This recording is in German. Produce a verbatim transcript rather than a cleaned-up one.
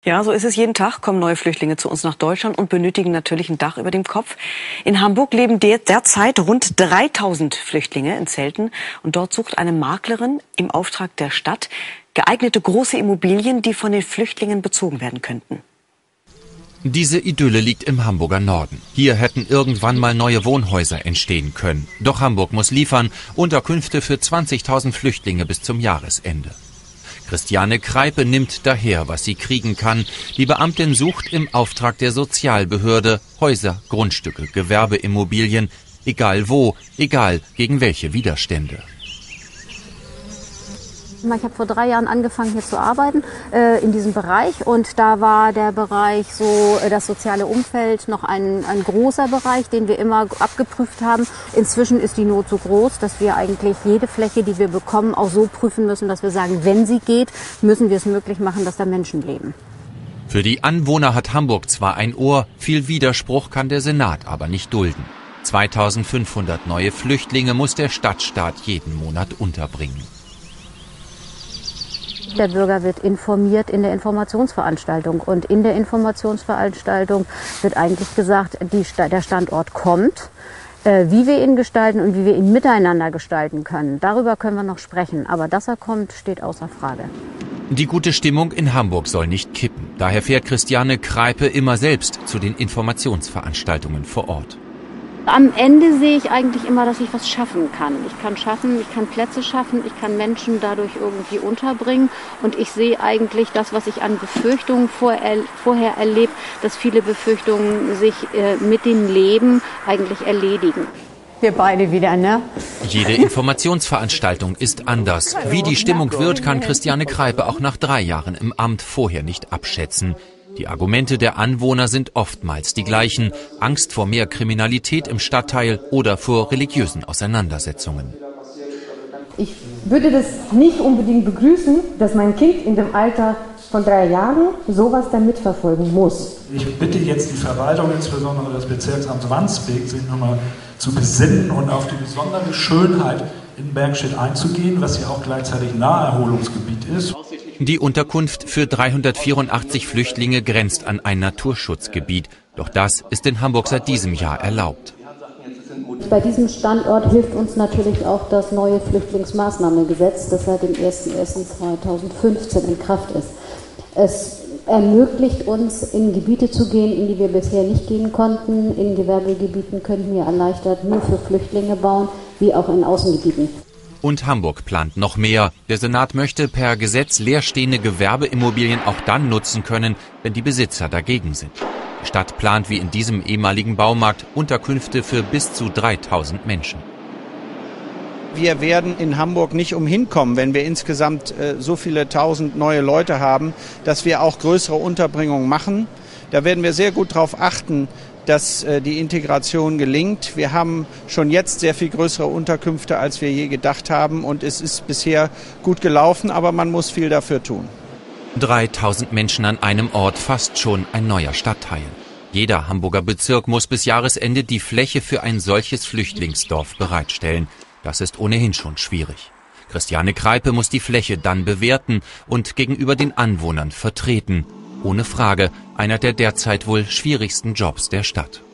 Ja, so ist es jeden Tag, kommen neue Flüchtlinge zu uns nach Deutschland und benötigen natürlich ein Dach über dem Kopf. In Hamburg leben der, derzeit rund dreitausend Flüchtlinge in Zelten. Und dort sucht eine Maklerin im Auftrag der Stadt geeignete große Immobilien, die von den Flüchtlingen bezogen werden könnten. Diese Idylle liegt im Hamburger Norden. Hier hätten irgendwann mal neue Wohnhäuser entstehen können. Doch Hamburg muss liefern, Unterkünfte für zwanzigtausend Flüchtlinge bis zum Jahresende. Christiane Kreipe nimmt daher, was sie kriegen kann. Die Beamtin sucht im Auftrag der Sozialbehörde Häuser, Grundstücke, Gewerbeimmobilien, egal wo, egal gegen welche Widerstände. Ich habe vor drei Jahren angefangen hier zu arbeiten äh, in diesem Bereich und da war der Bereich so äh, das soziale Umfeld noch ein, ein großer Bereich, den wir immer abgeprüft haben. Inzwischen ist die Not so groß, dass wir eigentlich jede Fläche, die wir bekommen, auch so prüfen müssen, dass wir sagen, wenn sie geht, müssen wir es möglich machen, dass da Menschen leben. Für die Anwohner hat Hamburg zwar ein Ohr, viel Widerspruch kann der Senat aber nicht dulden. zweitausendfünfhundert neue Flüchtlinge muss der Stadtstaat jeden Monat unterbringen. Der Bürger wird informiert in der Informationsveranstaltung und in der Informationsveranstaltung wird eigentlich gesagt, die, der Standort kommt, äh, wie wir ihn gestalten und wie wir ihn miteinander gestalten können. Darüber können wir noch sprechen, aber dass er kommt, steht außer Frage. Die gute Stimmung in Hamburg soll nicht kippen. Daher fährt Christiane Kreipe immer selbst zu den Informationsveranstaltungen vor Ort. Am Ende sehe ich eigentlich immer, dass ich was schaffen kann. Ich kann schaffen, ich kann Plätze schaffen, ich kann Menschen dadurch irgendwie unterbringen. Und ich sehe eigentlich das, was ich an Befürchtungen vorher, vorher erlebt, dass viele Befürchtungen sich äh, mit dem Leben eigentlich erledigen. Wir beide wieder, ne? Jede Informationsveranstaltung ist anders. Wie die Stimmung wird, kann Christiane Kreipe auch nach drei Jahren im Amt vorher nicht abschätzen. Die Argumente der Anwohner sind oftmals die gleichen. Angst vor mehr Kriminalität im Stadtteil oder vor religiösen Auseinandersetzungen. Ich würde das nicht unbedingt begrüßen, dass mein Kind in dem Alter von drei Jahren sowas dann mitverfolgen muss. Ich bitte jetzt die Verwaltung, insbesondere das Bezirksamt Wandsbek, sich nochmal zu besinnen und auf die besondere Schönheit in Bergstedt einzugehen, was ja auch gleichzeitig Naherholungsgebiet ist. Die Unterkunft für dreihundertvierundachtzig Flüchtlinge grenzt an ein Naturschutzgebiet. Doch das ist in Hamburg seit diesem Jahr erlaubt. Bei diesem Standort hilft uns natürlich auch das neue Flüchtlingsmaßnahmengesetz, das seit dem ersten ersten zweitausendfünfzehn in Kraft ist. Es ermöglicht uns, in Gebiete zu gehen, in die wir bisher nicht gehen konnten. In Gewerbegebieten könnten wir erleichtert nur für Flüchtlinge bauen, wie auch in Außengebieten. Und Hamburg plant noch mehr. Der Senat möchte per Gesetz leerstehende Gewerbeimmobilien auch dann nutzen können, wenn die Besitzer dagegen sind. Die Stadt plant wie in diesem ehemaligen Baumarkt Unterkünfte für bis zu dreitausend Menschen. Wir werden in Hamburg nicht umhin kommen, wenn wir insgesamt äh, so viele tausend neue Leute haben, dass wir auch größere Unterbringungen machen. Da werden wir sehr gut darauf achten, dass äh, die Integration gelingt. Wir haben schon jetzt sehr viel größere Unterkünfte, als wir je gedacht haben. Und es ist bisher gut gelaufen, aber man muss viel dafür tun. dreitausend Menschen an einem Ort, fast schon ein neuer Stadtteil. Jeder Hamburger Bezirk muss bis Jahresende die Fläche für ein solches Flüchtlingsdorf bereitstellen. Das ist ohnehin schon schwierig. Christiane Kreipe muss die Fläche dann bewerten und gegenüber den Anwohnern vertreten. Ohne Frage einer der derzeit wohl schwierigsten Jobs der Stadt.